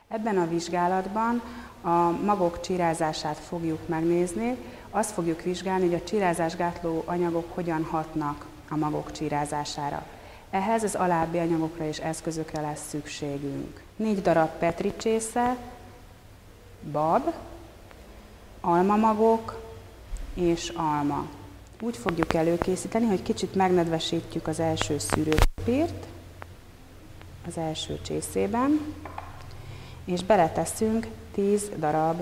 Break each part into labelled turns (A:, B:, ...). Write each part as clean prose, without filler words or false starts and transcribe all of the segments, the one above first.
A: Ebben a vizsgálatban a magok csírázását fogjuk megnézni, azt fogjuk vizsgálni, hogy a csírázásgátló anyagok hogyan hatnak a magok csírázására. Ehhez az alábbi anyagokra és eszközökre lesz szükségünk. 4 darab Petri csésze, bab, almamagok és alma. Úgy fogjuk előkészíteni, hogy kicsit megnedvesítjük az első szűrőpapírt az első csészében, és beleteszünk 10 darab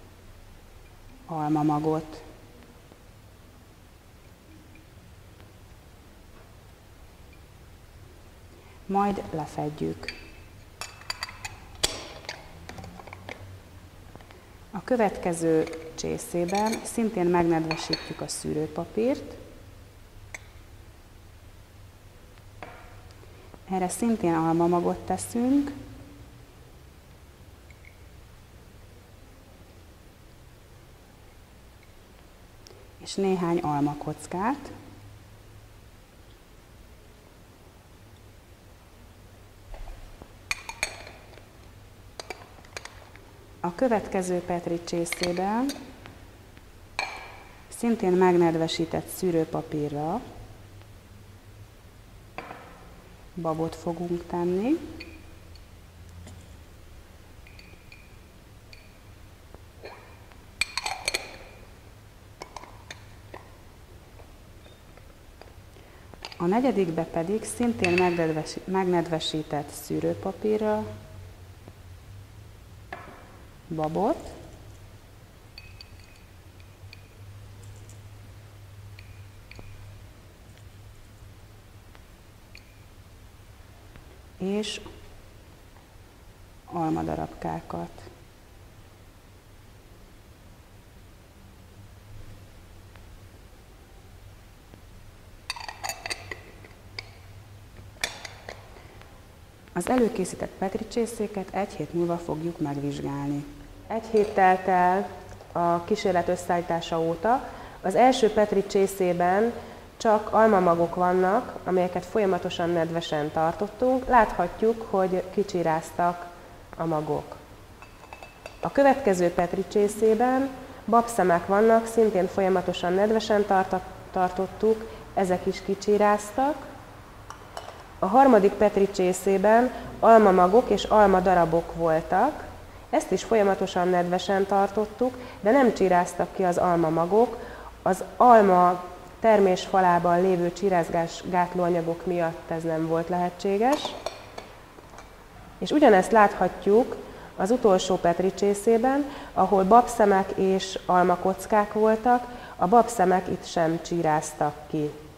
A: almamagot. Majd lefedjük. A következő csészében szintén megnedvesítjük a szűrőpapírt. Erre szintén almamagot teszünk. És néhány almakockát. A következő Petri csészében szintén megnedvesített szűrőpapírra babot fogunk tenni. A negyedikbe pedig szintén megnedvesített szűrőpapírra babot, és almadarabkákat. Az előkészített Petri csészéket 1 hét múlva fogjuk megvizsgálni. 1 hét telt el a kísérlet összeállítása óta. Az első Petri csészében csak almamagok vannak, amelyeket folyamatosan nedvesen tartottunk. Láthatjuk, hogy kicsiráztak a magok. A következő Petri csészében babszemek vannak, szintén folyamatosan nedvesen tartottuk, ezek is kicsiráztak. A harmadik Petri csészében almamagok és almadarabok voltak, ezt is folyamatosan nedvesen tartottuk, de nem csiráztak ki az almamagok, az alma termésfalában lévő csirázásgátló anyagok miatt ez nem volt lehetséges. És ugyanezt láthatjuk az utolsó Petri csészében, ahol babszemek és almakockák voltak, a babszemek itt sem csiráztak ki.